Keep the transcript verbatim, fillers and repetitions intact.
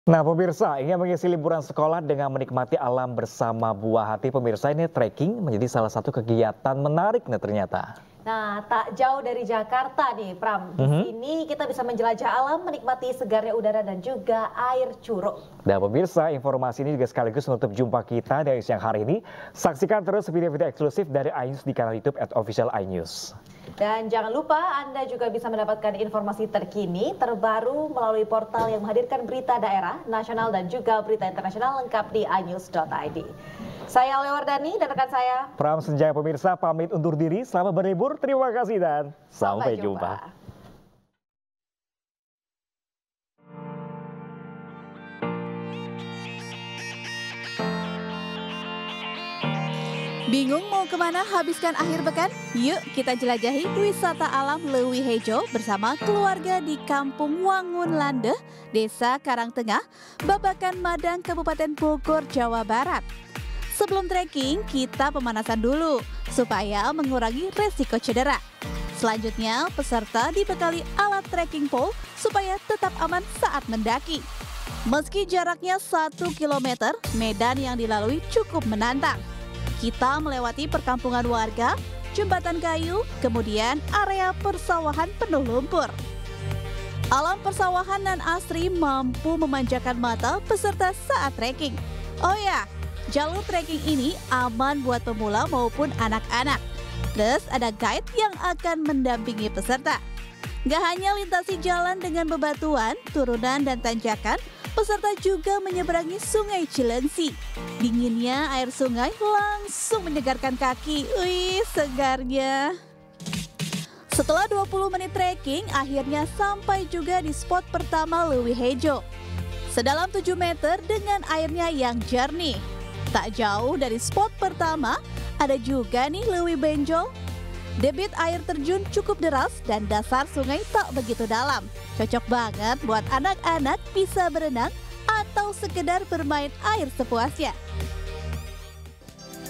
Nah pemirsa, ingin mengisi liburan sekolah dengan menikmati alam bersama buah hati, pemirsa, ini trekking menjadi salah satu kegiatan menarik nih ternyata. Nah, tak jauh dari Jakarta nih, Pram. Di Mhm. sini kita bisa menjelajah alam, menikmati segarnya udara dan juga air curug. Dan pemirsa, informasi ini juga sekaligus menutup jumpa kita dari siang hari ini. Saksikan terus video-video eksklusif dari iNews di kanal YouTube at official iNews. Dan jangan lupa Anda juga bisa mendapatkan informasi terkini, terbaru melalui portal yang menghadirkan berita daerah, nasional dan juga berita internasional lengkap di i news dot i d. Saya Lewardani dan rekan saya Pram Senjaya, pemirsa, pamit undur diri. Selamat berlibur, terima kasih dan sampai, sampai jumpa. jumpa. Bingung mau kemana habiskan akhir pekan? Yuk kita jelajahi wisata alam Leuwi Hejo bersama keluarga di Kampung Wangun Lande, Desa Karangtengah, Babakan Madang, Kabupaten Bogor, Jawa Barat. Sebelum trekking, kita pemanasan dulu supaya mengurangi resiko cedera. Selanjutnya, peserta dibekali alat trekking pole supaya tetap aman saat mendaki. Meski jaraknya satu kilometer, medan yang dilalui cukup menantang. Kita melewati perkampungan warga, jembatan kayu, kemudian area persawahan penuh lumpur. Alam persawahan nan asri mampu memanjakan mata peserta saat trekking. Oh ya, jalur trekking ini aman buat pemula maupun anak-anak. Terus ada guide yang akan mendampingi peserta. Gak hanya lintasi jalan dengan bebatuan, turunan dan tanjakan, peserta juga menyeberangi Sungai Cilengsi. Dinginnya air sungai langsung menyegarkan kaki. Wih, segarnya. Setelah dua puluh menit trekking, akhirnya sampai juga di spot pertama Leuwi Hejo. Sedalam tujuh meter dengan airnya yang jernih. Tak jauh dari spot pertama, ada juga nih Leuwi Benjol. Debit air terjun cukup deras dan dasar sungai tak begitu dalam. Cocok banget buat anak-anak bisa berenang atau sekedar bermain air sepuasnya.